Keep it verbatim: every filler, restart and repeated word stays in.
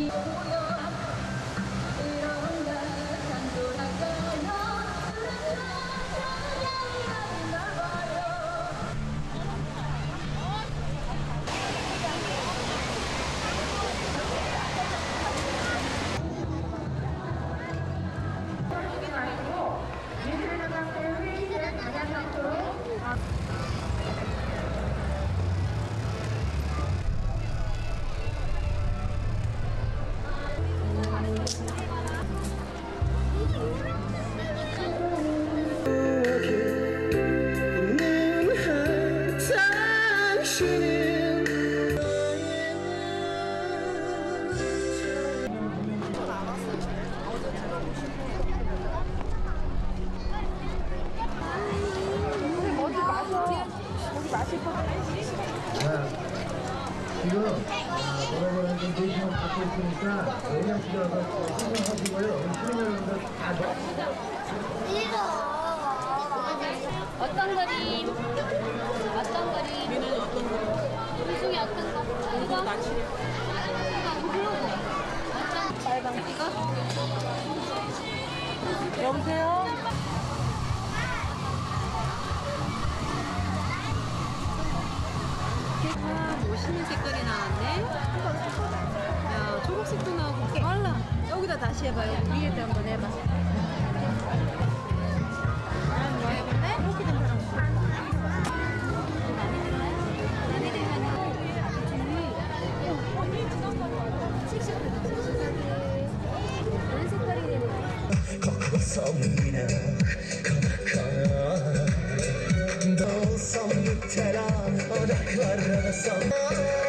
지금 여러분은 좀 대신을 받고 있으니까 내려주셔서 신청하시고요. 신청하는데 다 넣어. 어떤 그림? 어떤 그림? 얘는 어떤 거? 그 중에 어떤 거? 이거? 나치. 어떤 빨강 이거? 여보세요? 아, 멋있는 색깔이 나왔네. 야, 초록색도 나오고 빨라. 여기다 다시 해봐요. 위에다 한번 해봐. 뭐 해볼래? 이렇게 된 사람. 많이 들어요? 많이 들어요. 씩씩하게, 씩씩하게. 어느 색깔이 되는 거야? 거꾸로서 미나 가나 너 섬유태라 어나 걸어서